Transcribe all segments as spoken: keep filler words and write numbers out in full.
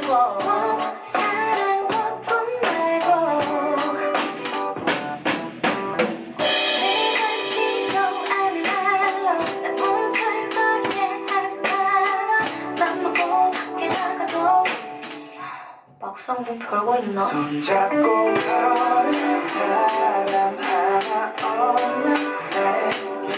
막상 뭐 별거 있나? 손잡고 걸은 사람 하나 없는데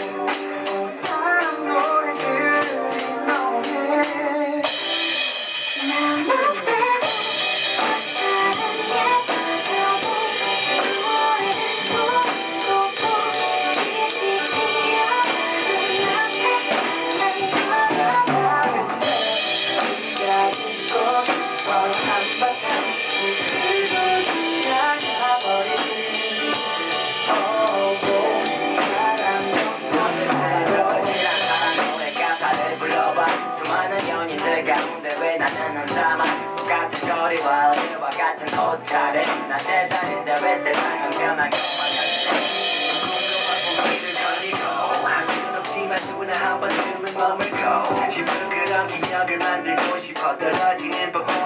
사랑 노래들이 너네 나만 빼고 다른 예쁘다고 노래를 부르고 이기지 않아도 나한테 사랑하는데 네가 있고 싶어 한바탕 웃기고 지나가버린 오고 사랑도 너를 싫은 사랑 노래 가사를 불러봐 수많은 연인들 가운데 왜 나는 혼자만 똑같은 거리와 어디와 같은 옷차림 난 제자리인데 왜 세상은 변하게 궁금한 고기를 걸리고 아무도 없지만 누구나 한 번쯤은 머물고 지금 그런 기억을 만들고 싶어 떨어지는 법